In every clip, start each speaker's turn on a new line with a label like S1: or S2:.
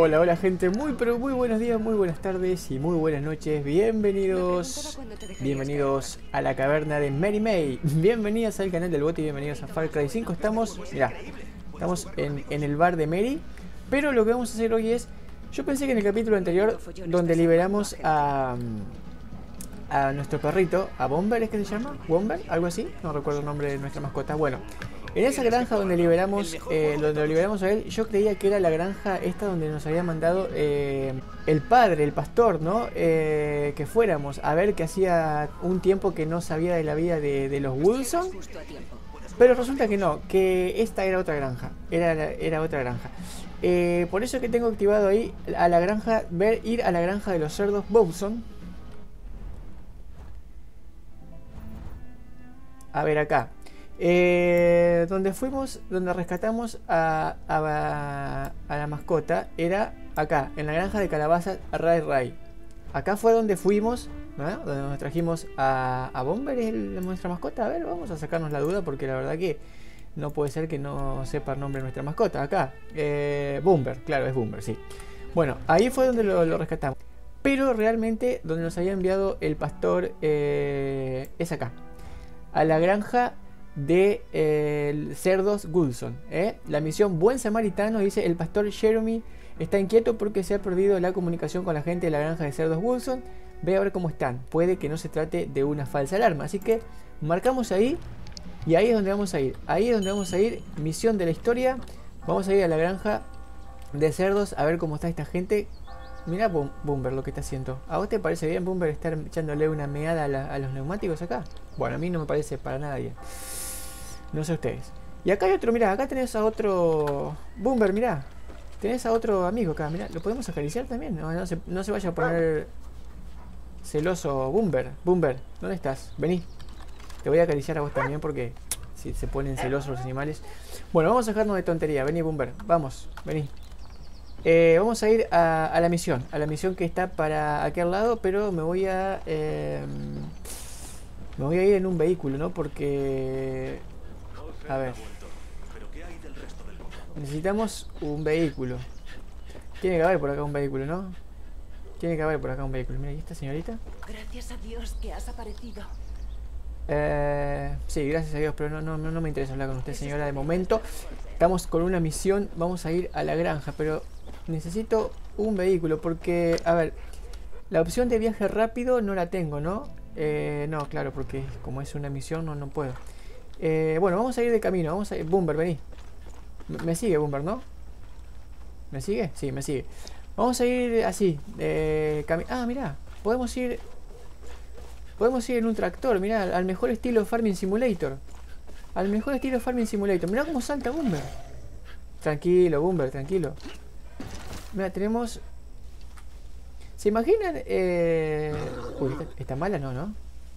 S1: Hola, hola gente, muy pero muy buenos días, muy buenas tardes y muy buenas noches. Bienvenidos a la caverna de Mary May. Bienvenidos al canal del bote y bienvenidos a Far Cry 5. Estamos, mirá, estamos en el bar de Mary. Pero lo que vamos a hacer hoy es, yo pensé que en el capítulo anterior, donde liberamos a nuestro perrito, a Bomber, ¿es que se llama? ¿Bomber? ¿Algo así? No recuerdo el nombre de nuestra mascota. Bueno, en esa granja donde lo liberamos a él, yo creía que era la granja esta donde nos había mandado el padre, el pastor, ¿no? Que fuéramos a ver, que hacía un tiempo que no sabía de la vida de los Wilson. Pero resulta que no, que esta era otra granja. Era otra granja. Por eso que tengo activado ahí a la granja, ir a la granja de los cerdos Wilson. A ver acá. Donde fuimos, donde rescatamos a la mascota, era acá, en la granja de calabazas Ray Ray. Acá fue donde fuimos, ¿no? Donde nos trajimos a Bomber, es nuestra mascota. A ver, vamos a sacarnos la duda porque la verdad que no puede ser que no sepa el nombre de nuestra mascota. Acá, Bomber, claro, es Bomber, sí. Bueno, ahí fue donde lo rescatamos. Pero realmente donde nos había enviado el pastor es acá, a la granja de cerdos Wilson. La misión Buen Samaritano, dice: el pastor Jeremy está inquieto porque se ha perdido la comunicación con la gente de la granja de cerdos Wilson. Ve a ver cómo están. Puede que no se trate de una falsa alarma. Así que marcamos ahí. Y ahí es donde vamos a ir. Ahí es donde vamos a ir. Misión de la historia. Vamos a ir a la granja de cerdos a ver cómo está esta gente. Mira Bomber lo que está haciendo. ¿A vos te parece bien, Bomber, estar echándole una meada a los neumáticos acá? Bueno, a mí no me parece para nada bien. No sé ustedes. Y acá hay otro, mirá, acá tenés a otro... Bomber, mirá. Tenés a otro amigo acá, mirá. ¿Lo podemos acariciar también? No se vaya a poner celoso, Bomber. Bomber, ¿dónde estás? Vení. Te voy a acariciar a vos también porque si se ponen celosos los animales. Bueno, vamos a dejarnos de tontería. Vení, Bomber. Vamos, vení. Vamos a ir a la misión. A la misión que está para aquel lado. Pero me voy a... me voy a ir en un vehículo, ¿no? Porque... A ver. Necesitamos un vehículo. Tiene que haber por acá un vehículo, ¿no? Tiene que haber por acá un vehículo. Mira, ¿y esta señorita?
S2: Gracias a Dios que has aparecido.
S1: Sí, gracias a Dios, pero no me interesa hablar con usted, señora, de momento. Estamos con una misión, vamos a ir a la granja, pero necesito un vehículo porque, a ver, la opción de viaje rápido no la tengo, ¿no? No, claro, porque como es una misión no puedo. Bueno, vamos a ir de camino, vamos a ir. Bomber, vení. Me sigue, Bomber, ¿no? ¿Me sigue? Sí, me sigue. Vamos a ir así, mirá, podemos ir en un tractor, mirá, al mejor estilo Farming Simulator. Al mejor estilo Farming Simulator. Mirá cómo salta Bomber. Tranquilo, Bomber, tranquilo. Mira, tenemos... ¿Se imaginan? Uy, ¿está mala? No.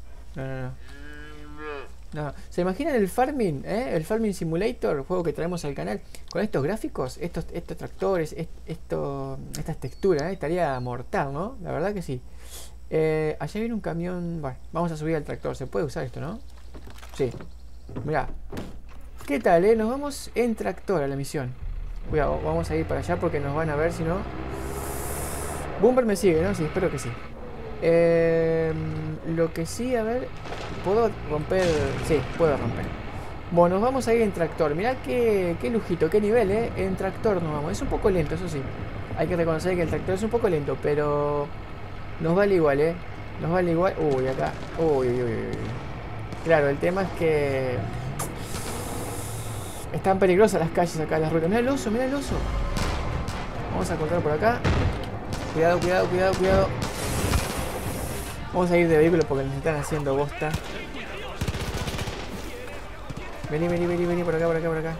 S1: No. ¿Se imaginan el Farming? El Farming Simulator, el juego que traemos al canal. Con estos gráficos, estos tractores, estas texturas, estaría mortal, ¿no? La verdad que sí. Allá viene un camión. Bueno, vamos a subir al tractor. Se puede usar esto, ¿no? Sí. Mirá. ¿Qué tal, Nos vamos en tractor a la misión. Cuidado, vamos a ir para allá porque nos van a ver si no. Bomber me sigue, ¿no? Sí, espero que sí. Lo que sí, a ver. ¿Puedo romper? Sí, puedo romper. Bueno, nos vamos a ir en tractor. Mirá qué lujito, qué nivel, En tractor nos vamos. Es un poco lento, eso sí. Hay que reconocer que el tractor es un poco lento, pero nos vale igual, Nos vale igual. Uy, acá. Uy. Claro, el tema es que están peligrosas las calles acá, las rutas. Mirá el oso, mirá el oso. Vamos a cortar por acá. Cuidado. Vamos a ir de vehículo porque nos están haciendo bosta. Vení, por acá.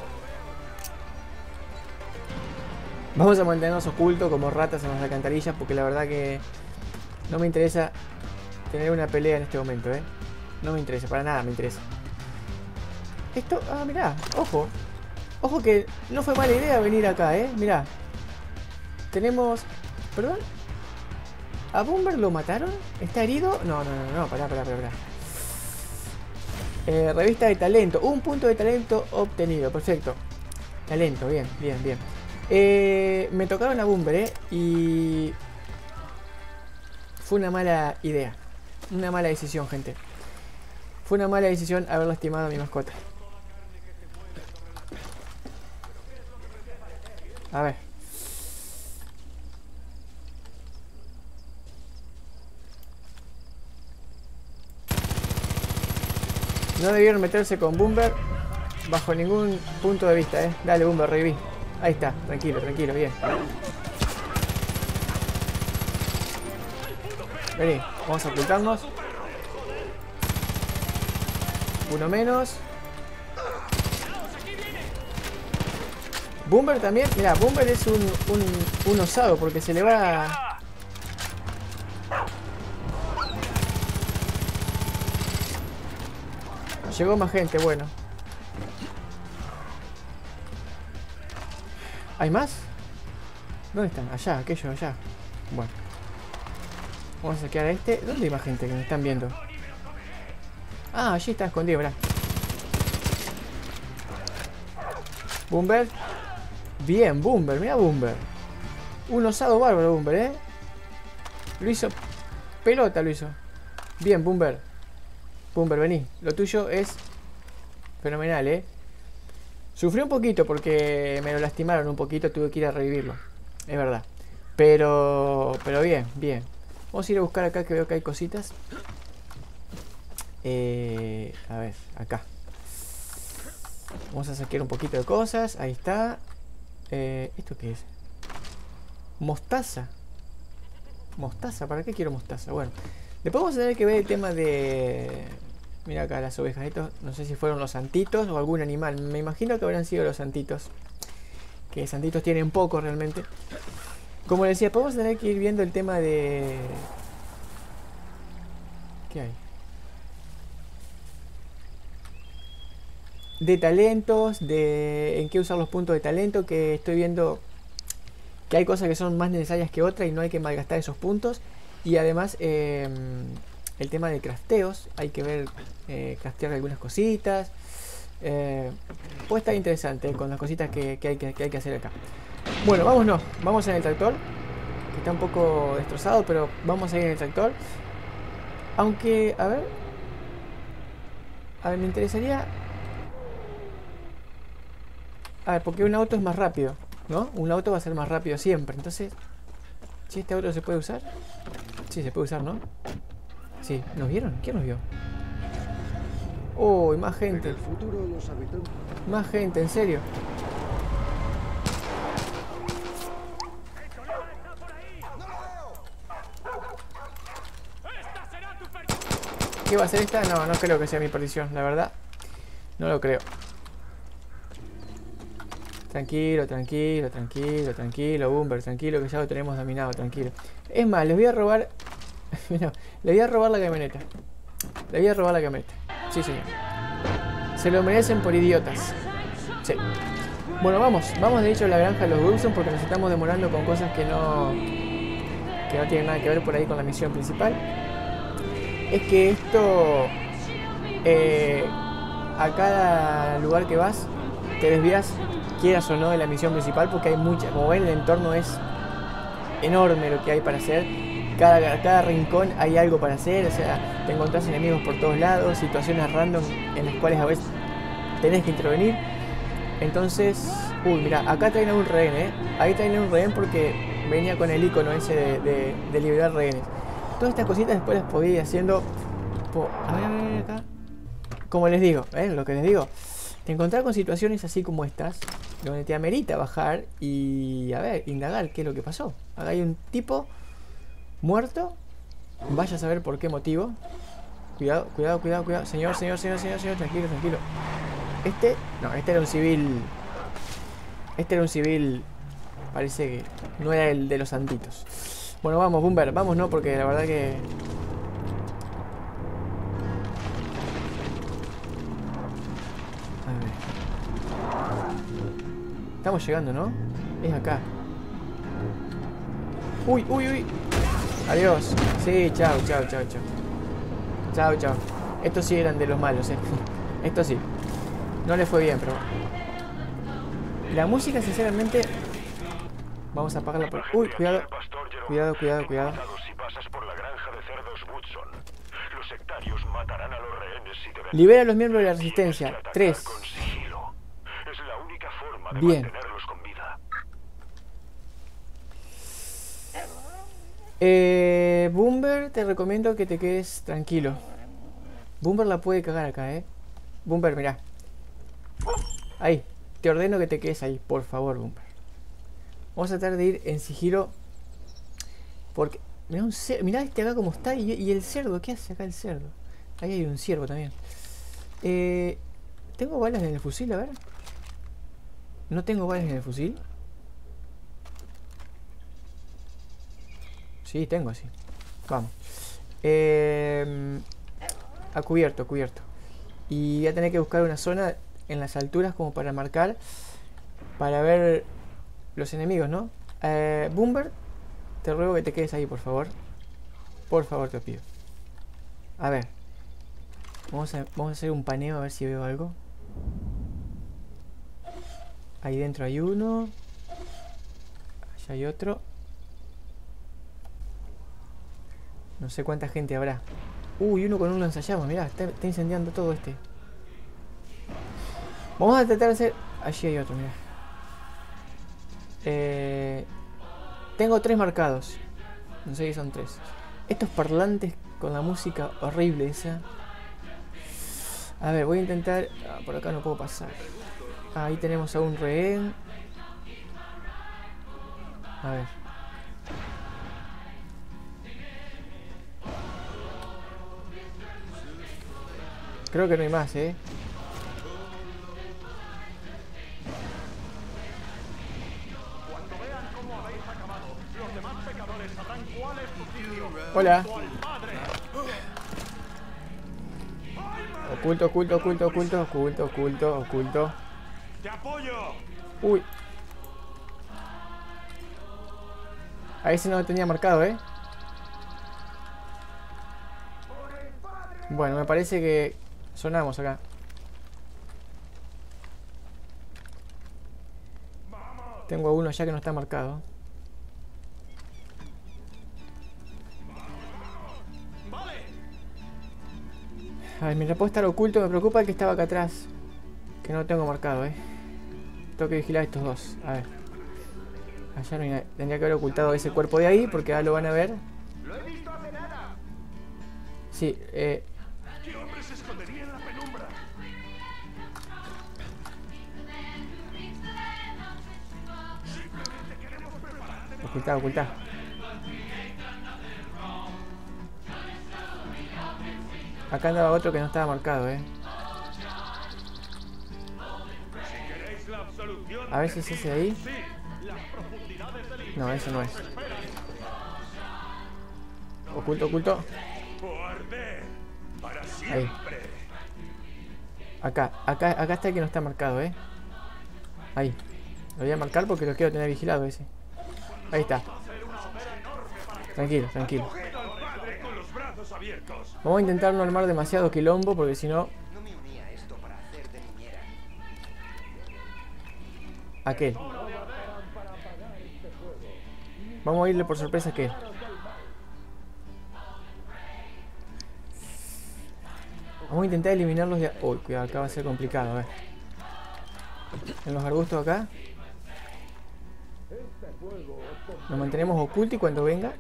S1: Vamos a mantenernos ocultos como ratas en las alcantarillas porque la verdad que no me interesa tener una pelea en este momento, No me interesa, para nada me interesa. Esto, mirá, ojo. Ojo que no fue mala idea venir acá, mirá. Tenemos... ¿Perdón? ¿A Bomber lo mataron? ¿Está herido? No, pará. Revista de talento. Un punto de talento obtenido, perfecto. Talento, bien. Me tocaron a Bumber, y fue una mala idea. Una mala decisión, gente. Fue una mala decisión haber lastimado a mi mascota. A ver. No debieron meterse con Bumber bajo ningún punto de vista, Dale, Bumber, reviví. Ahí está, tranquilo, tranquilo, bien. Vení, vamos a ocultarnos. Uno menos. Bumber también, mira, Bumber es un osado porque se le va. Llegó más gente, bueno. ¿Hay más? ¿Dónde están? Allá, aquello, allá. Bueno. Vamos a saquear a este. ¿Dónde hay más gente que me están viendo? Ah, allí está escondido, mirá. Bumber. Bien, Bumber, mira Bumber. Un osado bárbaro, Bumber, Lo hizo. Pelota lo hizo. Bien, Bumber. Bumber, vení. Lo tuyo es fenomenal, Sufrí un poquito porque me lo lastimaron un poquito. Tuve que ir a revivirlo. Es verdad. Pero bien, bien. Vamos a ir a buscar acá que veo que hay cositas. A ver, acá. Vamos a saquear un poquito de cosas. Ahí está. ¿Esto qué es? Mostaza. Mostaza, ¿para qué quiero mostaza? Bueno, después vamos a tener que ver el tema de... Mira acá las ovejas. Estos, no sé si fueron los santitos o algún animal. Me imagino que habrán sido los santitos. Que santitos tienen poco realmente. Como decía, podemos tener que ir viendo el tema de... ¿Qué hay? De talentos, de en qué usar los puntos de talento, que estoy viendo que hay cosas que son más necesarias que otras y no hay que malgastar esos puntos. Y además el tema de crafteos, hay que ver, craftear algunas cositas. Puede estar interesante con las cositas que hay que hacer acá. Bueno, vámonos, vamos en el tractor, que está un poco destrozado, pero vamos a ir en el tractor. Aunque, a ver, me interesaría... A ver, porque un auto es más rápido, ¿no? Un auto va a ser más rápido siempre. Entonces, ¿si este auto se puede usar? Sí, se puede usar, ¿no? Sí, ¿nos vieron? ¿Quién nos vio? Uy, más gente.
S3: En el futuro los habitantes...
S1: Más gente, en serio. ¿Qué va a ser esta? No, no creo que sea mi perdición, la verdad. No lo creo. Tranquilo, tranquilo, tranquilo, tranquilo, Bumber, tranquilo, que ya lo tenemos dominado, tranquilo. Es más, les voy a robar... No, les voy a robar la camioneta. Les voy a robar la camioneta. Sí, señor. Se lo merecen por idiotas. Sí. Bueno, vamos de hecho a la granja de los Wilson porque nos estamos demorando con cosas que no tienen nada que ver por ahí con la misión principal. Es que esto... a cada lugar que vas, te desvías, quieras o no, de la misión principal, porque hay mucha, como ven, el entorno es enorme lo que hay para hacer. Cada rincón hay algo para hacer, o sea, te encontrás enemigos por todos lados, situaciones random en las cuales a veces tenés que intervenir. Entonces, uy, mira, acá traen a un rehén, ahí traen a un rehén porque venía con el icono ese de liberar rehenes. Todas estas cositas después las podía ir haciendo. A ver, acá. Como les digo, lo que les digo. Te encontrás con situaciones así como estas, donde te amerita bajar y, a ver, indagar qué es lo que pasó. Acá hay un tipo muerto. Vaya a saber por qué motivo. Cuidado, cuidado, cuidado, cuidado. Señor, tranquilo, tranquilo. Este era un civil. Este era un civil. Parece que no era el de los santitos. Bueno, vamos, Bumber, vamos, no, porque la verdad que... Estamos llegando, ¿no? Es acá. Uy, uy, uy. Adiós. Sí, chao. Chao. Estos sí eran de los malos, Estos sí. No les fue bien, pero... La música, sinceramente, Vamos a apagarla por... Uy, cuidado. Cuidado, cuidado, cuidado.
S3: Si pasas por la granja de cerdos Woodson, los sectarios matarán a los rehenes si te ven.
S1: Libera a los miembros de la resistencia. 3.
S3: Con sigilo. Es la única forma de
S1: Bien.
S3: mantenerlos con vida.
S1: Boomber, te recomiendo que te quedes tranquilo. Boomber la puede cagar acá, Boomber, mirá. Ahí. Te ordeno que te quedes ahí, por favor, Boomber. Vamos a tratar de ir en sigilo. Porque... Mirá este acá como está. Y el cerdo, ¿qué hace acá el cerdo? Ahí hay un ciervo también. ¿Tengo balas en el fusil? A ver. ¿No tengo balas en el fusil? Sí, tengo, sí. Vamos. A cubierto, cubierto. Y voy a tener que buscar una zona en las alturas como para marcar. Para ver los enemigos, ¿no? Boomber, te ruego que te quedes ahí, por favor. Por favor, te pido. A ver. Vamos a hacer un paneo a ver si veo algo. Ahí dentro hay uno. Allá hay otro. No sé cuánta gente habrá. Uy, uno con un lanzallamas, mirá, está incendiando todo este. Vamos a tratar de hacer... Allí hay otro, mirá. Tengo 3 marcados. No sé si son 3. Estos parlantes con la música horrible esa. A ver, voy a intentar... por acá no puedo pasar. Ahí tenemos a un rehén. A ver. Creo que no hay más, Hola. Oculto, oculto, oculto, oculto, oculto, oculto, oculto.
S3: ¡Te apoyo!
S1: Uy. A ese no lo tenía marcado, Bueno, me parece que sonamos acá. Tengo a uno ya que no está marcado. A ver, mientras puedo estar oculto, me preocupa el que estaba acá atrás. Que no lo tengo marcado, Tengo que vigilar a estos dos. A ver. Allá no hay nadie. Tendría que haber ocultado ese cuerpo de ahí porque ahora lo van a ver.
S3: ¡Lo he visto hace nada!
S1: Sí,
S3: ¿Qué hombre se escondería en la penumbra?
S1: Ocultá, ocultá. Acá andaba otro que no estaba marcado, A ver si es ese de ahí. No, ese no es. Oculto, oculto. Ahí. Acá está el que no está marcado, Ahí. Lo voy a marcar porque lo quiero tener vigilado ese. Ahí está. Tranquilo, tranquilo. Vamos a intentar no armar demasiado quilombo porque si no... Aquel. Vamos a irle por sorpresa a aquel. Vamos a intentar eliminarlos de... Uy, cuidado, acá va a ser complicado, a ver. En los arbustos acá. Nos mantenemos ocultos y cuando venga...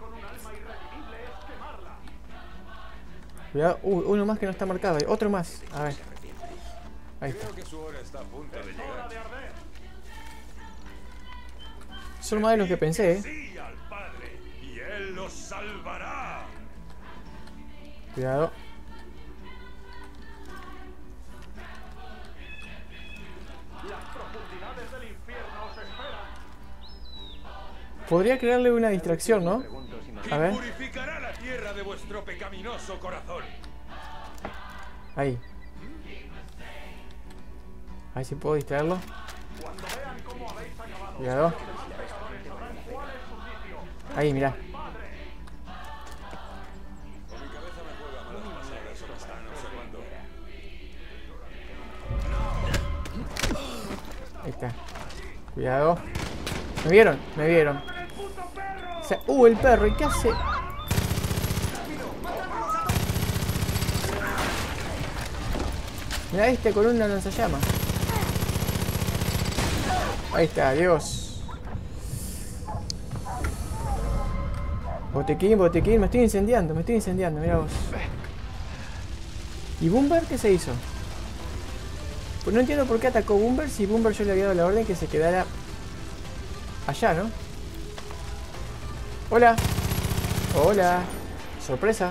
S1: Cuidado, uno más que no está marcado. Otro más, a ver. Ahí está. Son más de los que pensé, Cuidado. Podría crearle una distracción, ¿no? A ver.
S3: Purificará la tierra de vuestro pecaminoso corazón.
S1: Ahí. A ver si puedo distraerlo. Cuidado. Ahí, mirá. Ahí está. Cuidado. ¿Me vieron? Me vieron. O sea, el perro, ¿y qué hace? Mira este con una lanzallamas. Ahí está, Dios. Botequín, botequín. Me estoy incendiando, mira vos. ¿Y Boomer qué se hizo? Pues no entiendo por qué atacó Boomer si Boomer yo le había dado la orden que se quedara allá, ¿no? Hola. Hola. Sorpresa.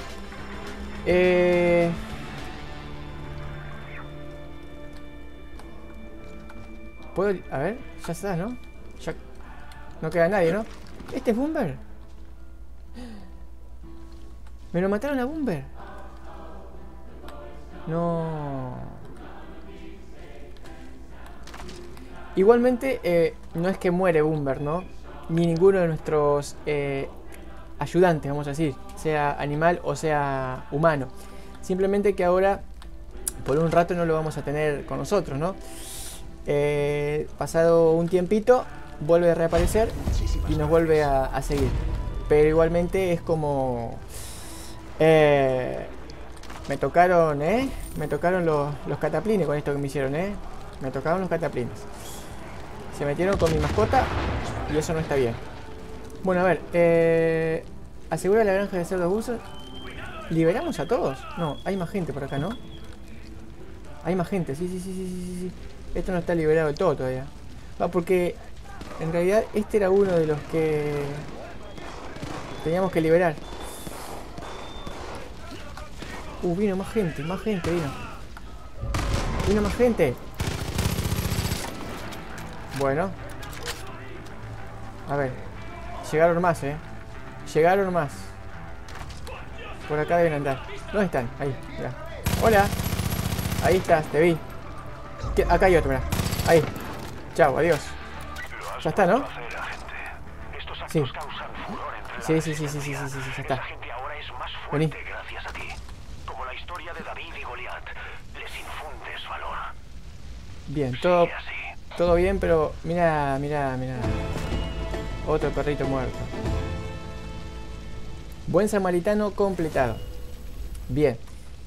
S1: ¿Puedo? A ver, ya está, ¿no? Ya no queda nadie, ¿no? ¿Este es Boomer? ¿Me lo mataron a Boomer? No. Igualmente, no es que muere Boomer, ¿no? Ni ninguno de nuestros ayudantes, vamos a decir, sea animal o sea humano. Simplemente que ahora, por un rato, no lo vamos a tener con nosotros, ¿no? Pasado un tiempito, vuelve a reaparecer y nos vuelve a seguir. Pero igualmente es como... me tocaron los cataplines con esto que me hicieron, Me tocaron los cataplines. Se metieron con mi mascota y eso no está bien. Bueno, a ver, asegura la granja de cerdos Woodson. ¿Liberamos a todos? No, hay más gente por acá, ¿no? Hay más gente, sí. Esto no está liberado del todo todavía. Va, porque en realidad este era uno de los que teníamos que liberar. Vino más gente, vino. Vino más gente. Bueno. A ver. Llegaron más, Llegaron más. Por acá deben andar. ¿Dónde están? Ahí, mirá. Hola. Ahí estás, te vi. Acá hay otro, mirá. Ahí. Chao, adiós. Ya está, ¿no? Sí. Sí, ya está. Vení. Bien, todo bien, pero mira. Otro perrito muerto. Buen samaritano completado. Bien.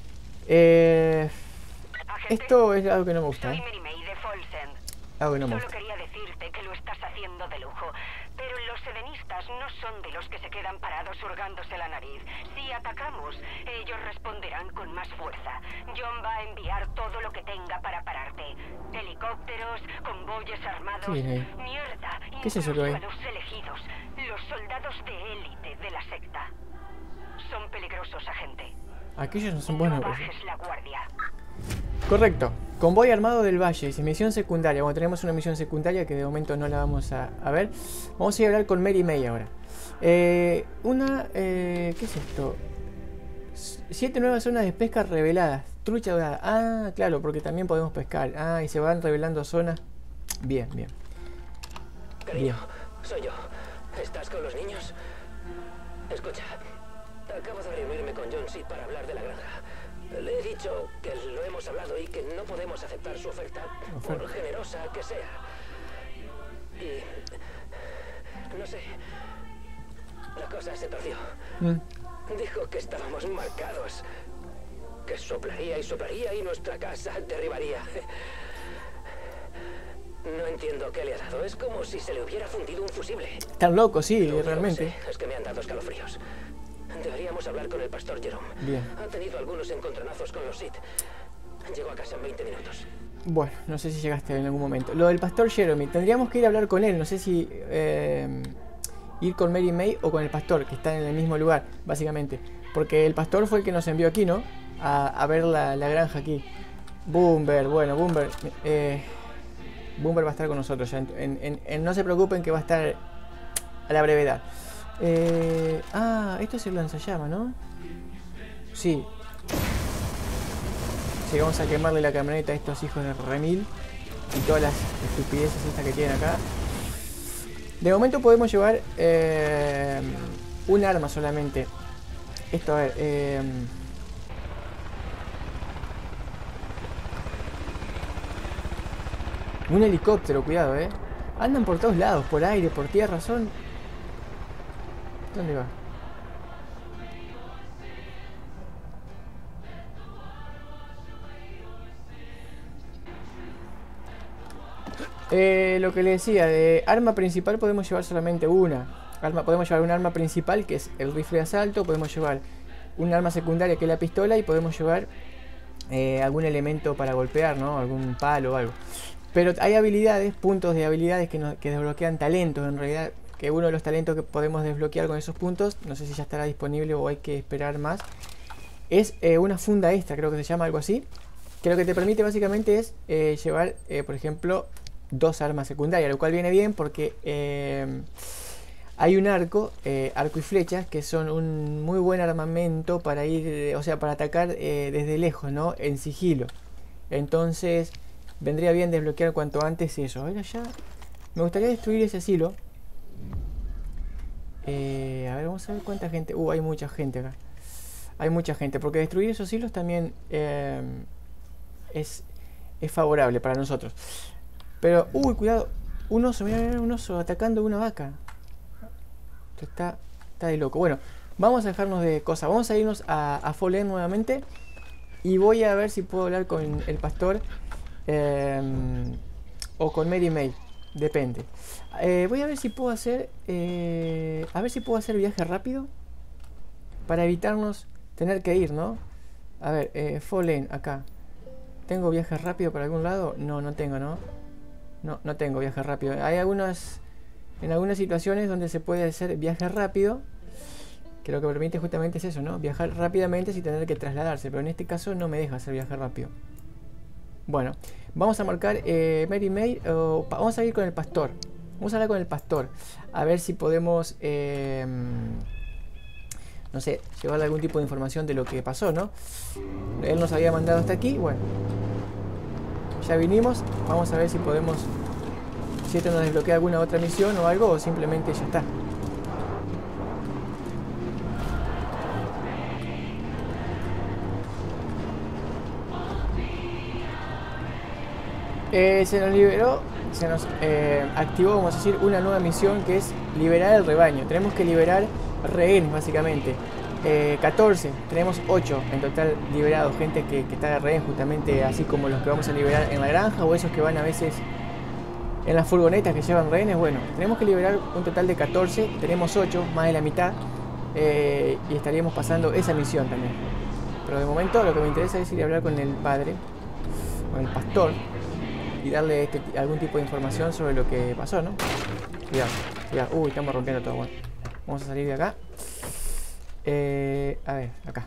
S1: Esto es algo que no me gusta, Algo que no me gusta.
S2: Solo quería decirte que lo estás haciendo de lujo. Pero los sedenistas no son de los que se quedan parados hurgándose la nariz. Si atacamos, ellos responderán con más fuerza. John va a enviar todo lo que tenga para pararte. Helicópteros, convoyes armados... Mierda,
S1: ¿qué es eso que hay?
S2: a los elegidos, los soldados de élite de la secta. Son peligrosos, agente.
S1: Aquellos no son buenos.
S2: No bajes la guardia.
S1: Correcto. Convoy armado del Valle. Dice misión secundaria. Bueno, tenemos una misión secundaria que de momento no la vamos a ver. Vamos a ir a hablar con Mary May ahora. ¿Qué es esto? 7 nuevas zonas de pesca reveladas. Trucha dorada. Ah, claro, porque también podemos pescar. Ah, y se van revelando zonas. Bien.
S4: Cariño, soy yo. ¿Estás con los niños? Escucha, acabo de reunirme con John Seed para hablar de la granja. Le he dicho que lo hemos hablado y que no podemos aceptar su oferta, por generosa que sea. Y... no sé... la cosa se torció. Dijo que estábamos marcados. Que soplaría y nuestra casa derribaría. No entiendo qué le ha dado. Es como si se le hubiera fundido un fusible.
S1: Tan loco, sí,
S4: Lo
S1: realmente.
S4: único que sé es que me han dado escalofríos. Deberíamos hablar con el pastor Jerome.
S1: Bien.
S4: Ha tenido algunos encontronazos con los Sith. Llego a casa en 20 minutos.
S1: Bueno, no sé si llegaste en algún momento. Lo del pastor Jeremy, tendríamos que ir a hablar con él. No sé si ir con Mary May o con el pastor, que está en el mismo lugar, básicamente. Porque el pastor fue el que nos envió aquí, ¿no? A ver la granja aquí. Boomer, bueno, Boomer. Boomer va a estar con nosotros ya. No se preocupen que va a estar a la brevedad. Esto es el lanzallamas, ¿no? Sí. Sí, vamos a quemarle la camioneta a estos hijos de remil. Y todas las estupideces estas que tienen acá. De momento podemos llevar un arma solamente. Esto, a ver. Un helicóptero, cuidado, Andan por todos lados, por aire, por tierra, son... ¿Dónde va? Lo que le decía, de arma principal podemos llevar solamente una. Podemos llevar un arma principal, que es el rifle de asalto. Podemos llevar un arma secundaria, que es la pistola. Y podemos llevar algún elemento para golpear, ¿no? Algún palo o algo. Pero hay habilidades, puntos de habilidades que desbloquean talentos. En realidad, que uno de los talentos que podemos desbloquear con esos puntos, no sé si ya estará disponible o hay que esperar más, es una funda extra, creo que se llama algo así. Que lo que te permite básicamente es llevar, por ejemplo, 2 armas secundarias, lo cual viene bien porque hay un arco y flechas, que son un muy buen armamento para ir, o sea, para atacar desde lejos, ¿no? En sigilo. Entonces, vendría bien desbloquear cuanto antes eso. A ver allá. Me gustaría destruir ese asilo. A ver, vamos a ver cuánta gente. Hay mucha gente acá. Hay mucha gente, porque destruir esos asilos también es favorable para nosotros. Pero, cuidado. Un oso, mira, un oso atacando una vaca. Esto está de loco. Bueno, vamos a dejarnos de cosas. Vamos a irnos a Fallen nuevamente. Y voy a ver si puedo hablar con el pastor. O con Mary May. Depende. Voy a ver si puedo hacer. A ver si puedo hacer viaje rápido. Para evitarnos tener que ir, ¿no? A ver, Fallen, acá. ¿Tengo viaje rápido para algún lado? No, no tengo, ¿no? No tengo viaje rápido. Hay algunas... En algunas situaciones donde se puede hacer viaje rápido, que lo que permite justamente es eso, ¿no? Viajar rápidamente sin tener que trasladarse. Pero en este caso no me deja hacer viaje rápido. Bueno, vamos a marcar Mary May. Vamos a ir con el pastor. Vamos a hablar con el pastor. A ver si podemos... no sé, llevarle algún tipo de información de lo que pasó, ¿no? Él nos había mandado hasta aquí. Bueno, ya vinimos. Vamos a ver si podemos... Si esto nos desbloquea alguna otra misión o algo, o simplemente ya está. Se nos liberó, se nos activó, vamos a decir, una nueva misión, que es liberar el rebaño. Tenemos que liberar rehenes, básicamente. 14, tenemos 8 en total liberados, gente que está de rehén, justamente así como los que vamos a liberar en la granja, o esos que van a veces en las furgonetas que llevan rehenes. Bueno, tenemos que liberar un total de 14, tenemos 8, más de la mitad, y estaríamos pasando esa misión también. Pero de momento lo que me interesa es ir a hablar con el padre, con el pastor, y darle algún tipo de información sobre lo que pasó, ¿no? Cuidado, cuidado. Estamos rompiendo todo. Bueno, vamos a salir de acá. A ver, acá.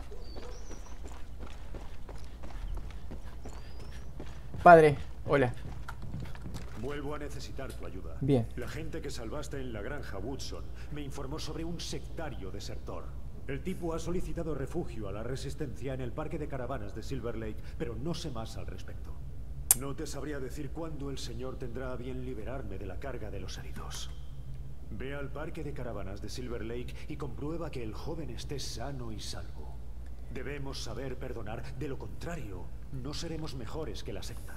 S1: Padre, hola.
S3: Vuelvo a necesitar tu ayuda.
S1: Bien.
S3: La gente que salvaste en la granja Woodson me informó sobre un sectario desertor. El tipo ha solicitado refugio a la resistencia en el parque de caravanas de Silver Lake, pero no sé más al respecto. No te sabría decir cuándo el señor tendrá a bien liberarme de la carga de los heridos. Ve al parque de caravanas de Silver Lake y comprueba que el joven esté sano y salvo. Debemos saber perdonar, de lo contrario, no seremos mejores que la secta.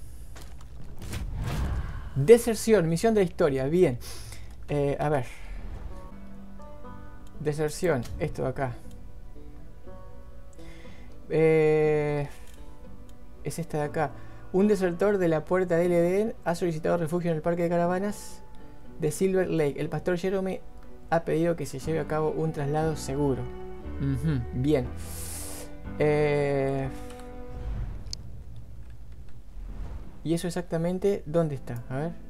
S1: Deserción, misión de la historia, bien. A ver. Deserción, esto de acá. Es esta de acá. Un desertor de la Puerta del Edén ha solicitado refugio en el parque de caravanas de Silver Lake. El pastor Jerome ha pedido que se lleve a cabo un traslado seguro. Bien. ¿Y eso exactamente dónde está? A ver.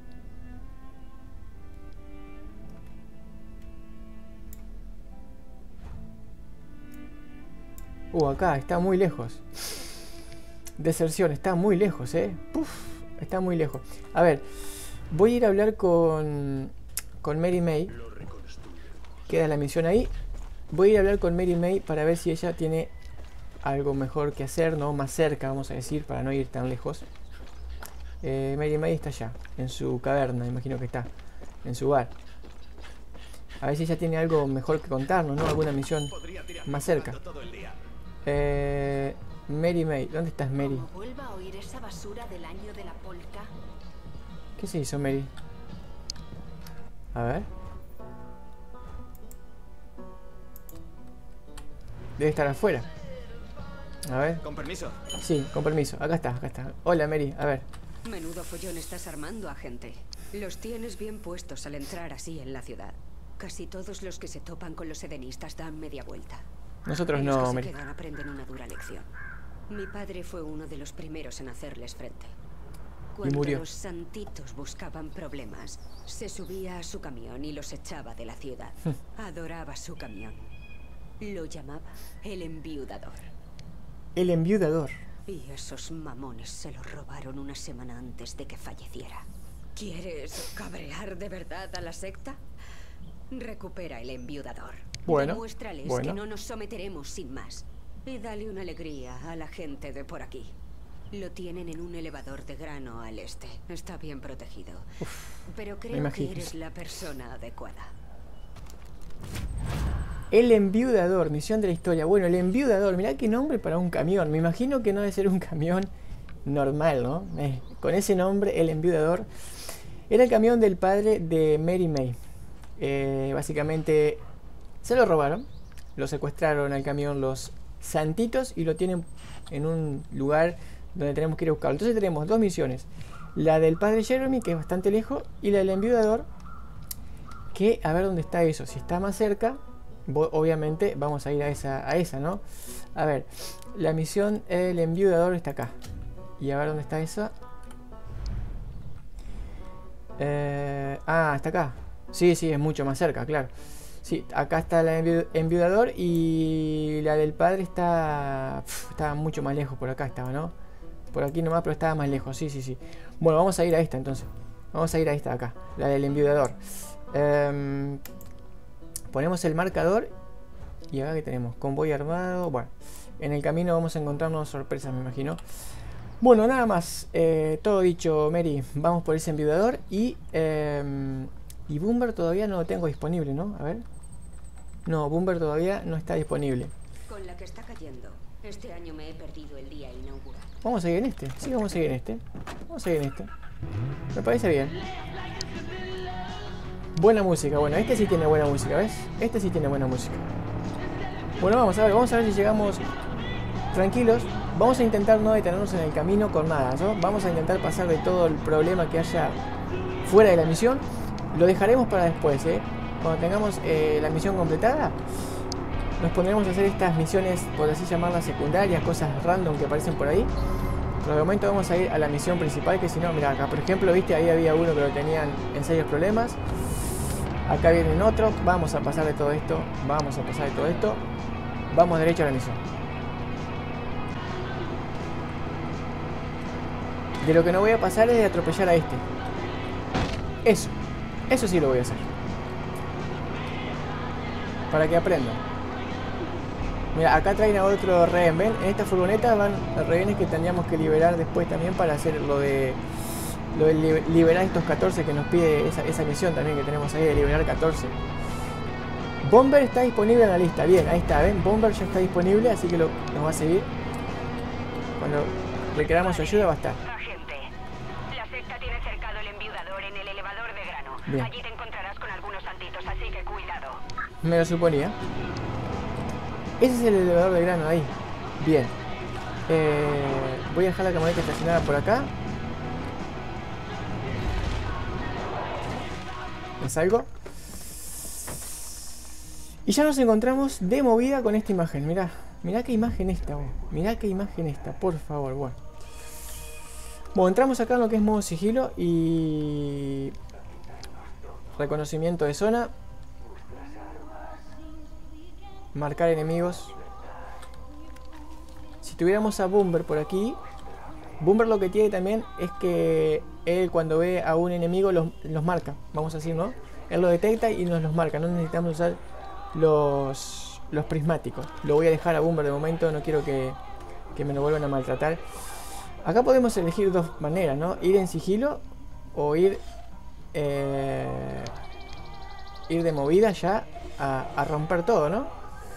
S1: Acá, está muy lejos. Deserción, está muy lejos, está muy lejos. A ver, voy a ir a hablar con Mary May. Queda la misión ahí. Voy a ir a hablar con Mary May para ver si ella tiene algo mejor que hacer, ¿no? Más cerca, vamos a decir, para no ir tan lejos. Mary May está allá, en su caverna, imagino que está, en su bar. A ver si ella tiene algo mejor que contarnos, ¿no? Alguna misión más cerca. Mary May, ¿dónde estás, Mary?
S5: Vuelva a oír esa basura del año de la polka.
S1: ¿Qué se hizo, Mary? A ver. Debe estar afuera. A ver.
S5: Con permiso.
S1: Sí, con permiso. Acá está, acá está. Hola, Mary. A ver.
S2: Menudo follón estás armando, agente. Los tienes bien puestos al entrar así en la ciudad. Casi todos los que se topan con los edenistas dan media vuelta.
S1: Nosotros
S2: Y los
S1: no,
S2: que se
S1: Mary.
S2: quedan aprenden una dura lección. Mi padre fue uno de los primeros en hacerles frente. Cuando
S1: murió.
S2: los santitos buscaban problemas, se subía a su camión y los echaba de la ciudad. Adoraba su camión. Lo llamaba el enviudador.
S1: El enviudador.
S2: Y esos mamones se lo robaron una semana antes de que falleciera. ¿Quieres cabrear de verdad a la secta? Recupera el enviudador.
S1: Bueno,
S2: Demuéstrales
S1: bueno.
S2: que no nos someteremos sin más. Y dale una alegría a la gente de por aquí. Lo tienen en un elevador de grano al este. Está bien protegido. Pero creo que
S1: imagino.
S2: eres la persona adecuada.
S1: El enviudador, misión de la historia. Bueno, el enviudador, mirá qué nombre para un camión. Me imagino que no debe ser un camión normal, ¿no? Con ese nombre, el enviudador. Era el camión del padre de Mary May. Básicamente se lo robaron. Lo secuestraron al camión los santitos y lo tienen en un lugar donde tenemos que ir a buscarlo. Entonces tenemos dos misiones. La del padre Jeremy, que es bastante lejos, y la del enviudador, que a ver dónde está eso. Si está más cerca, obviamente vamos a ir a esa, ¿no? A ver, la misión el enviudador está acá. Y a ver dónde está esa. Está acá. Sí, es mucho más cerca, claro. Sí, acá está la enviudador y la del padre estaba mucho más lejos. Por acá estaba, ¿no? Por aquí nomás, pero estaba más lejos. Sí. Bueno, vamos a ir a esta entonces. Vamos a ir a esta de acá, la del enviudador. Ponemos el marcador. Y acá que tenemos convoy armado. Bueno, en el camino vamos a encontrarnos sorpresas, me imagino. Bueno, nada más. Todo dicho, Mary. Vamos por ese enviudador. Y Boomer todavía no lo tengo disponible, ¿no? A ver. No, Boomer todavía no está disponible.
S2: Con la que está cayendo, este año me he perdido el día inaugural.
S1: Vamos a seguir en este. Sí, vamos a seguir en este. Vamos a seguir en este. Me parece bien. Buena música. Bueno, este sí tiene buena música, ¿ves? Este sí tiene buena música. Bueno, vamos a ver si llegamos tranquilos. Vamos a intentar no detenernos en el camino con nada, ¿no? Vamos a intentar pasar de todo el problema que haya fuera de la misión. Lo dejaremos para después, ¿eh? Cuando tengamos la misión completada, nos pondremos a hacer estas misiones, por así llamarlas, secundarias, cosas random que aparecen por ahí. Pero de momento vamos a ir a la misión principal, que si no, mira acá, por ejemplo, viste, ahí había uno que lo tenían en serios problemas. Acá vienen otros, vamos a pasar de todo esto, vamos derecho a la misión. De lo que no voy a pasar es de atropellar a este. Eso sí lo voy a hacer. Para que aprendan. Mira, acá traen a otro rehén, ¿ven? En esta furgoneta van rehenes que tendríamos que liberar después también para hacer lo de liberar estos 14 que nos pide esa misión también que tenemos ahí de liberar 14. Bomber está disponible en la lista. Bien, ahí está, ¿ven? Bomber ya está disponible, así que nos va a seguir. Cuando requeramos su ayuda va a estar.
S2: Agente, la secta tiene cercado el enviudador en el elevador de grano.
S1: Bien.
S2: Allí te encontrarás con algunos santitos, así que cuidado.
S1: Me lo suponía. Ese es el elevador de grano ahí. Bien. Voy a dejar la camioneta estacionada por acá. ¿Me salgo? Y ya nos encontramos de movida con esta imagen. Mirá qué imagen esta, mirá qué imagen esta, por favor. Bueno, entramos acá en lo que es modo sigilo y reconocimiento de zona. Marcar enemigos. Si tuviéramos a Boomer por aquí, Boomer lo que tiene también es que él cuando ve a un enemigo los marca, vamos a decir, ¿no? Él lo detecta y nos los marca, no necesitamos usar los prismáticos. Lo voy a dejar a Boomer de momento, no quiero que me lo vuelvan a maltratar. Acá podemos elegir dos maneras, ¿no? Ir en sigilo o ir de movida ya a romper todo, ¿no?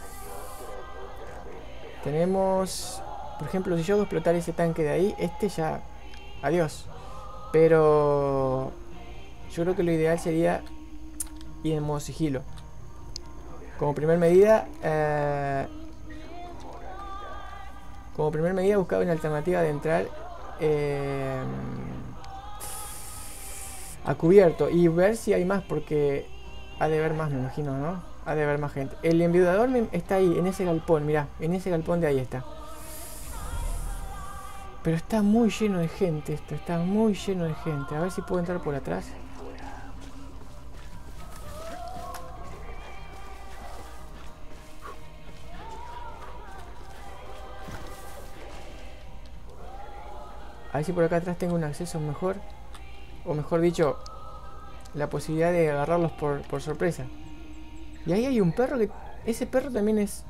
S1: Tenemos, por ejemplo, si yo hago explotar ese tanque de ahí, este ya, adiós. Pero yo creo que lo ideal sería y en modo sigilo. Como primer medida, buscaba una alternativa de entrar a cubierto y ver si hay más, porque ha de haber más, me imagino, ¿no? Ha de haber más gente. El enviudador está ahí, en ese galpón, mirá, en ese galpón de ahí está. Pero está muy lleno de gente esto, está muy lleno de gente. A ver si puedo entrar por atrás. A ver si por acá atrás tengo un acceso mejor. O mejor dicho, la posibilidad de agarrarlos por sorpresa. Y ahí hay un perro que... Ese perro también es...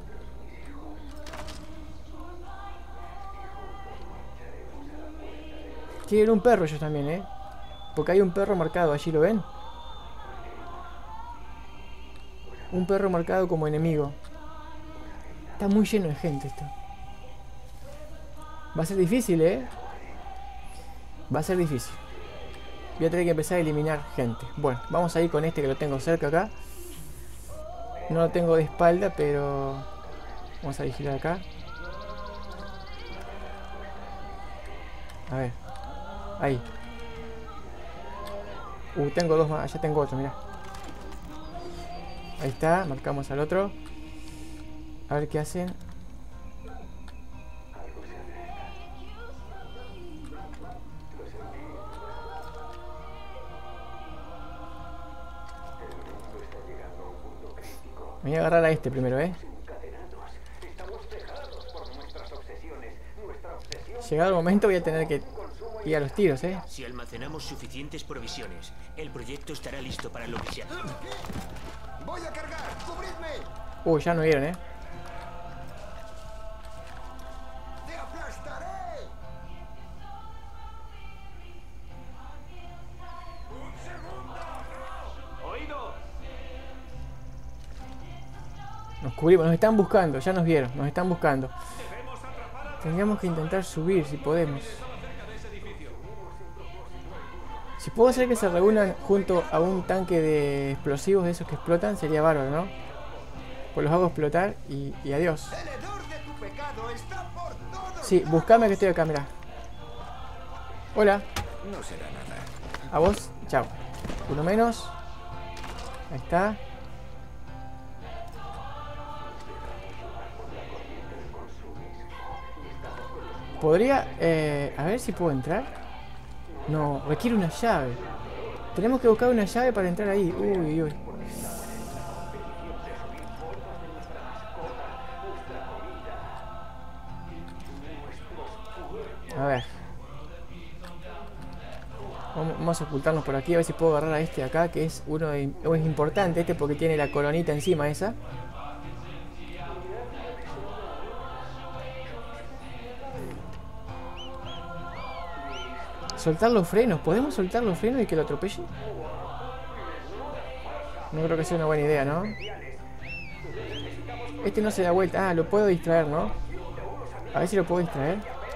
S1: Quiero un perro ellos también, ¿eh? Porque hay un perro marcado, allí lo ven. Un perro marcado como enemigo. Está muy lleno de gente esto. Va a ser difícil, ¿eh? Va a ser difícil. Voy a tener que empezar a eliminar gente. Bueno, vamos a ir con este que lo tengo cerca acá. No lo tengo de espalda, pero... Vamos a vigilar acá. A ver. Ahí. Tengo dos más. Allá tengo otro, mirá. Ahí está. Marcamos al otro. A ver qué hacen. Me voy a agarrar a este primero, ¿eh? Llegado el momento voy a tener que ir a los tiros, ¿eh?
S5: Si almacenamos suficientes provisiones, el proyecto estará listo para lo que sea.
S6: ¡Voy a cargar! ¡Cubridme!
S1: Uy, ya no vieron, ¿eh?
S6: ¡Te aplastaré!
S1: Nos cubrimos, nos están buscando, ya nos vieron, nos están buscando. Tendríamos que intentar subir si podemos. Si puedo hacer que se reúnan junto a un tanque de explosivos de esos que explotan, sería bárbaro, ¿no? Pues los hago explotar y adiós. Sí, buscame que estoy acá, mirá. Hola.
S6: No será nada.
S1: A vos, chao. Uno menos. Ahí está. Podría... a ver si puedo entrar. No, requiere una llave. Tenemos que buscar una llave para entrar ahí. Uy, uy. A ver. Vamos a ocultarnos por aquí. A ver si puedo agarrar a este de acá. Que es uno de... Es importante este porque tiene la coronita encima esa. Soltar los frenos. ¿Podemos soltar los frenos y que lo atropelle? No creo que sea una buena idea, ¿no? Este no se da vuelta. Ah, lo puedo distraer, ¿no? A ver si lo puedo distraer.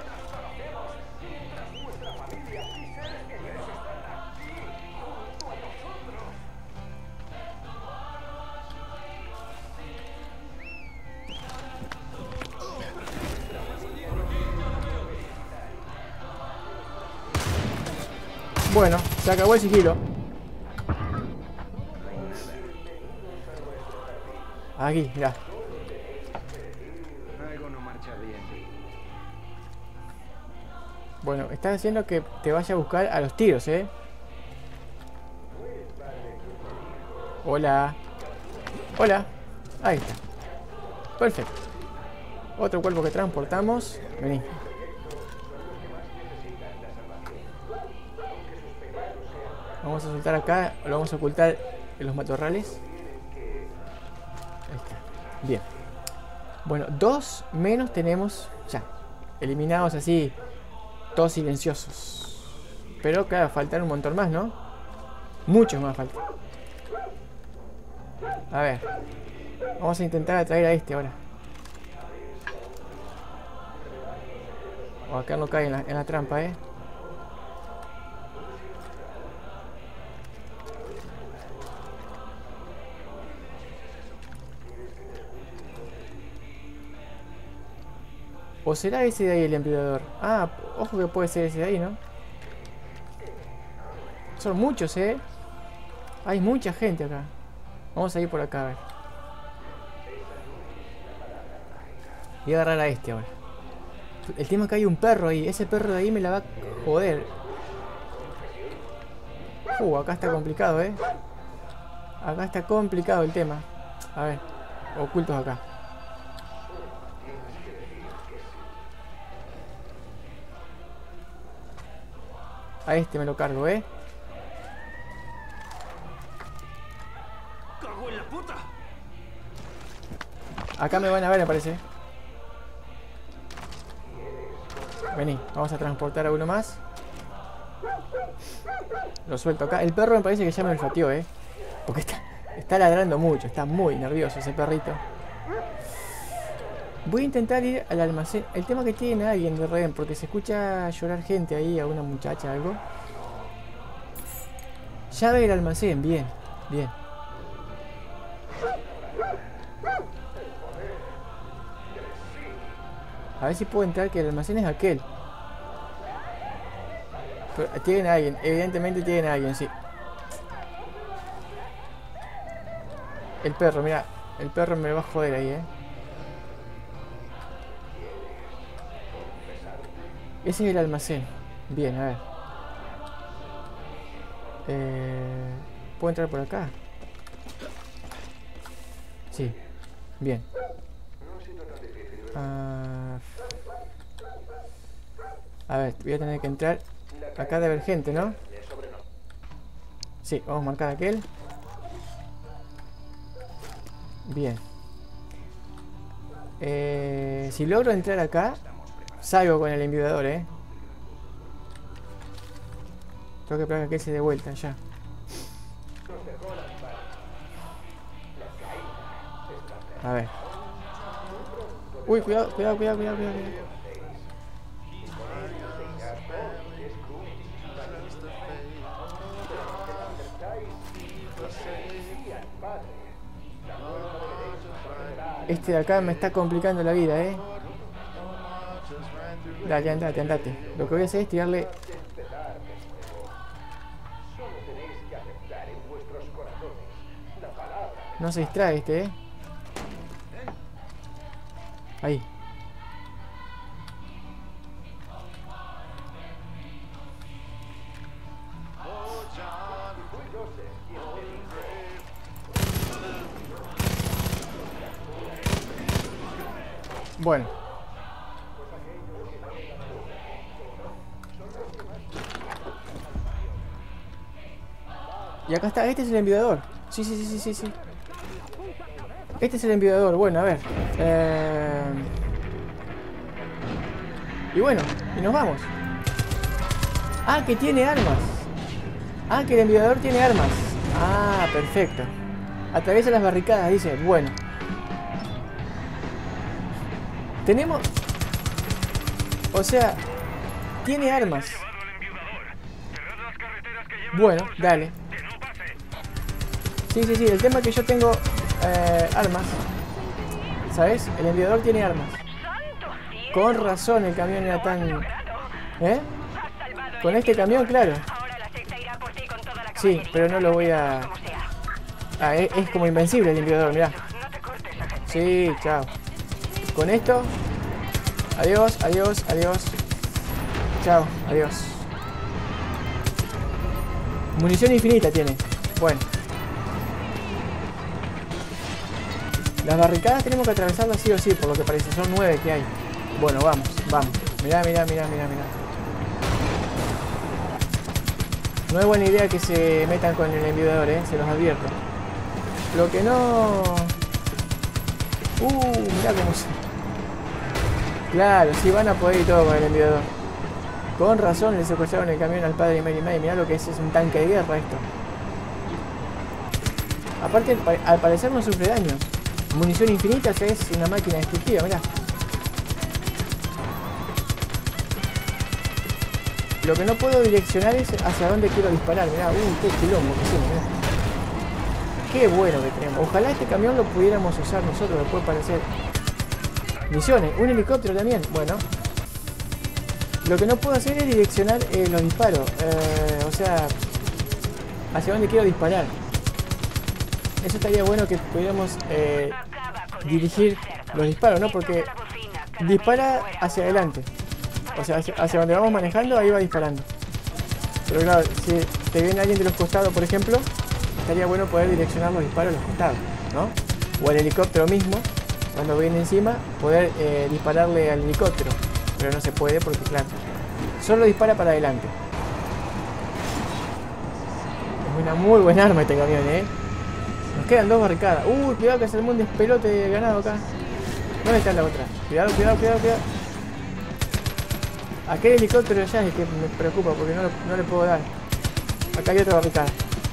S1: Bueno, se acabó el sigilo. Aquí, mirá.
S6: Algo no marcha bien.
S1: Bueno, está haciendo que te vaya a buscar a los tiros, ¿eh? Hola. Hola. Ahí está. Perfecto. Otro cuerpo que transportamos. Vení. Vamos a soltar acá, lo vamos a ocultar en los matorrales. Ahí está. Bien. Bueno, 2 menos tenemos ya. Eliminados así, todos silenciosos. Pero claro, faltan un montón más, ¿no? Muchos más faltan. A ver. Vamos a intentar atraer a este ahora. O acá no cae en la trampa, ¿eh? ¿O será ese de ahí el enviador? Ah, ojo que puede ser ese de ahí, ¿no? Son muchos, ¿eh? Hay mucha gente acá. Vamos a ir por acá, a ver. Voy a agarrar a este ahora. El tema es que hay un perro ahí. Ese perro de ahí me la va a joder. Acá está complicado, ¿eh? Acá está complicado el tema. A ver. Ocultos acá. A este me lo cargo, ¿eh?
S5: ¡Cago en la puta!
S1: Acá me van a ver, me parece. Vení, vamos a transportar a uno más. Lo suelto acá. El perro me parece que ya me olfateó, ¿eh? Porque está ladrando mucho. Está muy nervioso ese perrito. Voy a intentar ir al almacén. El tema que tiene alguien de rehén, porque se escucha llorar gente ahí, a una muchacha, algo. Llave del almacén, bien, bien. A ver si puedo entrar, que el almacén es aquel. Pero tienen a alguien, evidentemente tienen a alguien, sí. El perro, mira, el perro me va a joder ahí, Ese es el almacén. Bien, a ver. ¿Puedo entrar por acá? Sí. Bien. A ver, voy a tener que entrar. Acá debe haber gente, ¿no? Sí, vamos a marcar aquel. Bien. Si logro entrar acá, salgo con el enviador, Tengo que esperar a que aquel se dé vuelta ya. A ver. Uy, cuidado, cuidado, cuidado, cuidado, cuidado. Este de acá me está complicando la vida, Dale, andate, andate. Lo que voy a hacer es tirarle... No se distrae este, Ahí. Bueno. Y acá está, este es el enviador. Sí. Este es el enviador, bueno, a ver. Y bueno, y nos vamos. Ah, que tiene armas. Ah, que el enviador tiene armas. Ah, perfecto. Atraviesa las barricadas, dice. Bueno. Tenemos... O sea, tiene armas. Bueno, dale. Sí, el tema es que yo tengo armas. ¿Sabes? El enviador tiene armas. Con razón el camión era tan... Con este camión, claro. Sí, pero no lo voy a... Ah, es como invencible el enviador, mirá. Sí, chao. Con esto... Adiós, adiós, adiós. Chao, adiós. Munición infinita tiene. Bueno. Las barricadas tenemos que atravesarlas sí o sí, por lo que parece. Son 9 que hay. Bueno, vamos, vamos. Mirá. No es buena idea que se metan con el enviador, se los advierto. Lo que no... mirá cómo se... Claro, sí van a poder ir todo con el enviador. Con razón le secuestraron el camión al padre de Mary May. Mirá lo que es un tanque de guerra esto. Aparte, al parecer no sufre daños. Munición infinita, que es una máquina destructiva, mirá. Lo que no puedo direccionar es hacia dónde quiero disparar, mirá. Qué quilombo que tiene, mirá. Qué bueno que tenemos. Ojalá este camión lo pudiéramos usar nosotros, después parecer. Misiones, un helicóptero también. Bueno. Lo que no puedo hacer es direccionar los disparos. O sea, hacia dónde quiero disparar. Eso estaría bueno que pudiéramos dirigir los disparos, ¿no? Porque dispara hacia adelante. O sea, hacia donde vamos manejando, ahí va disparando. Pero claro, si te viene alguien de los costados, por ejemplo, estaría bueno poder direccionar los disparos a los costados, ¿no? O al helicóptero mismo, cuando viene encima, poder dispararle al helicóptero. Pero no se puede porque, claro, solo dispara para adelante. Es una muy buena arma este camión, ¿eh? Nos quedan 2 barricadas. Cuidado que se armó un despelote de ganado acá. ¿Dónde está la otra? Cuidado, cuidado, cuidado, cuidado. Aquel helicóptero allá es el que me preocupa porque no le puedo dar. Acá hay otra barricada.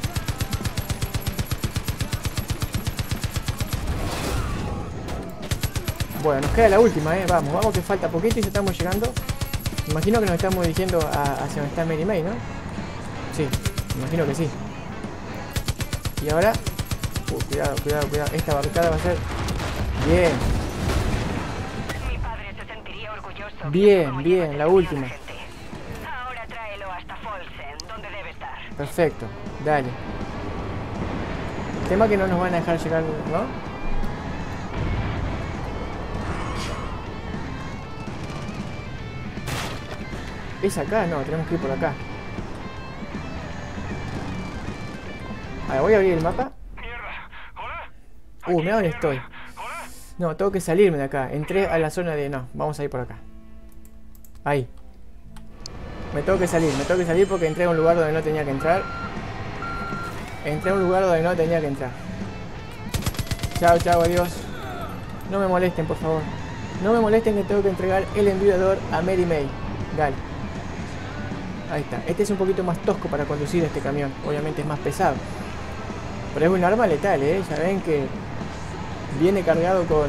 S1: Bueno, nos queda la última, Vamos, vamos que falta poquito y ya estamos llegando. Me imagino que nos estamos dirigiendo hacia donde está Mary May, ¿no? Sí, me imagino que sí. Y ahora... cuidado, cuidado, cuidado. Esta barricada va a ser... Bien.
S2: Mi padre se sentiría orgulloso.
S1: Bien, bien, la última.
S2: Ahora tráelo hasta Folsen, donde debe estar.
S1: Perfecto, dale. El tema que no nos van a dejar llegar, ¿no? ¿Es acá? No, tenemos que ir por acá. A ver, voy a abrir el mapa. Mira dónde estoy. No, tengo que salirme de acá. Entré a la zona de... No, vamos a ir por acá. Ahí. Me tengo que salir porque entré a un lugar donde no tenía que entrar. Chao, chao, adiós. No me molesten, por favor. No me molesten que tengo que entregar el enviador a Mary May. Dale. Ahí está. Este es un poquito más tosco para conducir este camión. Obviamente es más pesado. Pero es un arma letal, Ya ven que viene cargado con...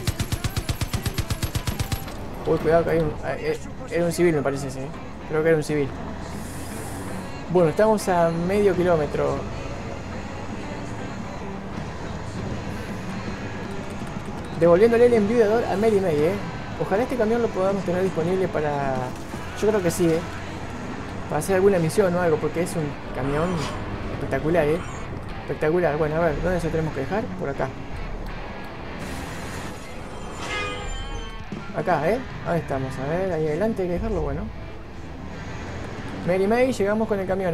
S1: Uy, cuidado que hay un... Era un civil, me parece ese, Creo que era un civil. Bueno, estamos a medio kilómetro. Devolviéndole el enviador a Mary May, Ojalá este camión lo podamos tener disponible para... Yo creo que sí, para hacer alguna misión o algo, porque es un camión espectacular, Espectacular. Bueno, a ver, ¿dónde se tenemos que dejar? Por acá. Acá, Ahí estamos. A ver, ahí adelante hay que dejarlo, bueno. Mary May, llegamos con el camión,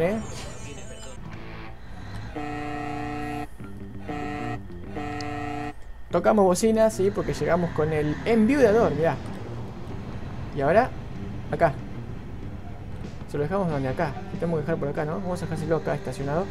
S1: Tocamos bocina, sí, porque llegamos con el enviudador, mirá. Y ahora, acá. Se lo dejamos donde acá. Lo tenemos que dejar por acá, ¿no? Vamos a dejárselo acá estacionado.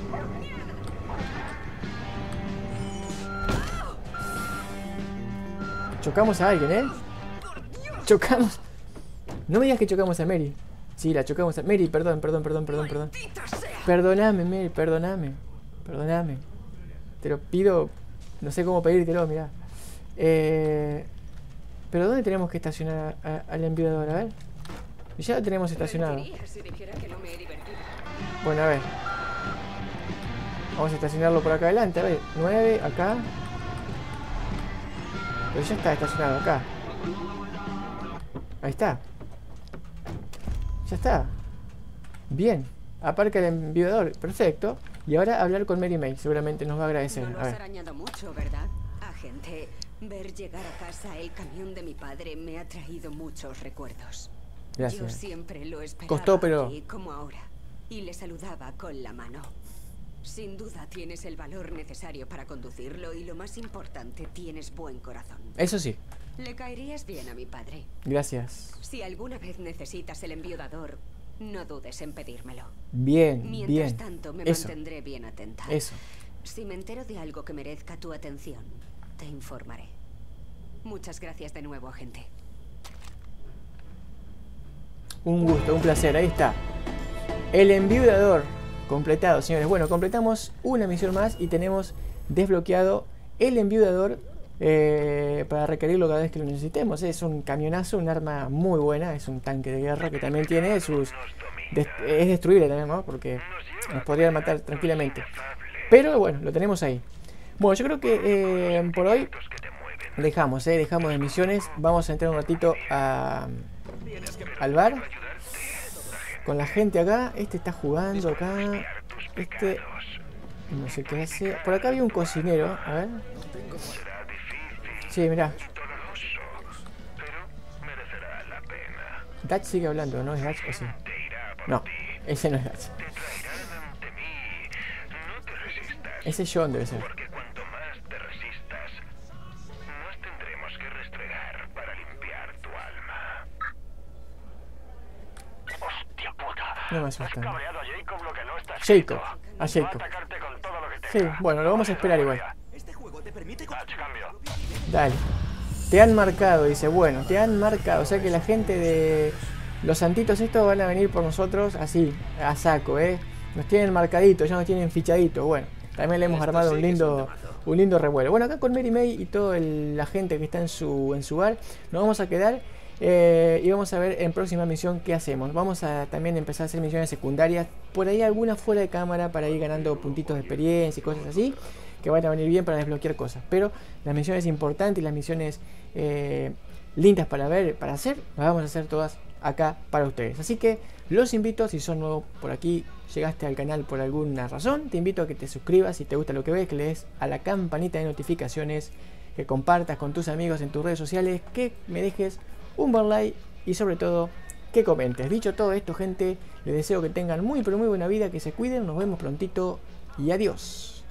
S1: Chocamos a alguien, Chocamos. No me digas que chocamos a Mary. Sí, la chocamos a Mary, perdón. Perdóname, Mary, perdóname. Te lo pido. No sé cómo pedírtelo, mirá. Pero ¿dónde tenemos que estacionar al enviador? A ver. Ya lo tenemos estacionado. Bueno, a ver. Vamos a estacionarlo por acá adelante. A ver, 9, acá. Pero ya está estacionado acá. Ahí está. Ya está. Bien. Aparca el enviador. Perfecto. Y ahora hablar con Mary May. Seguramente nos va a agradecer.
S7: No lo has arañado mucho, ¿verdad, agente? Ver llegar a casa el camión de mi padre me ha traído muchos recuerdos.
S1: Gracias.
S7: Yo siempre lo esperaba.
S1: Costó, pero...
S7: aquí como ahora. Y le saludaba con la mano. Sin duda tienes el valor necesario para conducirlo y lo más importante, tienes buen corazón.
S1: Eso sí.
S7: Le caerías bien a mi padre.
S1: Gracias.
S7: Si alguna vez necesitas el enviador, no dudes en pedírmelo.
S1: Bien,
S7: Mientras tanto, me mantendré bien atenta.
S1: Eso.
S7: Si me entero de algo que merezca tu atención, te informaré. Muchas gracias de nuevo, agente.
S1: Un gusto, un placer. Ahí está. El enviudador completado, señores. Bueno, completamos una misión más y tenemos desbloqueado el enviudador para requerirlo cada vez que lo necesitemos. Es un camionazo, un arma muy buena. Es un tanque de guerra que también tiene sus... es destruible también, ¿no? Porque nos podrían matar tranquilamente. Pero bueno, lo tenemos ahí. Bueno, yo creo que por hoy dejamos de misiones. Vamos a entrar un ratito al bar con la gente acá. Este está jugando acá. Este no sé qué hace. Por acá había un cocinero. A ver. Sí, mirá. Dutch sigue hablando, ¿no es Dutch o sí? No, ese no es Dutch. Ese es John, debe ser.
S8: Porque cuanto más te resistas, más tendremos que restregar para limpiar tu alma. ¡Hostia puta!
S1: No me
S8: Has
S1: asustan.
S8: cabreado a Jacob lo que no está
S1: Jacob,
S8: escrito.
S1: a Jacob.
S8: Va a atacarte con todo lo que
S1: Sí,
S8: tenga.
S1: bueno, lo vamos a esperar igual.
S6: Este juego te permite
S8: Dutch, cambio.
S1: Dale. Te han marcado, dice. Bueno, te han marcado. O sea que la gente de los santitos estos van a venir por nosotros así, a saco, ¿eh? Nos tienen marcaditos, ya nos tienen fichaditos. Bueno, también le hemos armado un lindo revuelo. Bueno, acá con Mary May y toda la gente que está en su bar, nos vamos a quedar y vamos a ver en próxima misión qué hacemos. Vamos a también empezar a hacer misiones secundarias. Por ahí algunas fuera de cámara para ir ganando puntitos de experiencia y cosas así, que van a venir bien para desbloquear cosas. Pero las misiones importantes y las misiones lindas para ver, para hacer, las vamos a hacer todas acá para ustedes. Así que los invito, si son nuevos por aquí, llegaste al canal por alguna razón, te invito a que te suscribas si te gusta lo que ves, que le des a la campanita de notificaciones, que compartas con tus amigos en tus redes sociales, que me dejes un buen like y sobre todo que comentes. Dicho todo esto, gente, les deseo que tengan muy pero muy buena vida, que se cuiden, nos vemos prontito y adiós.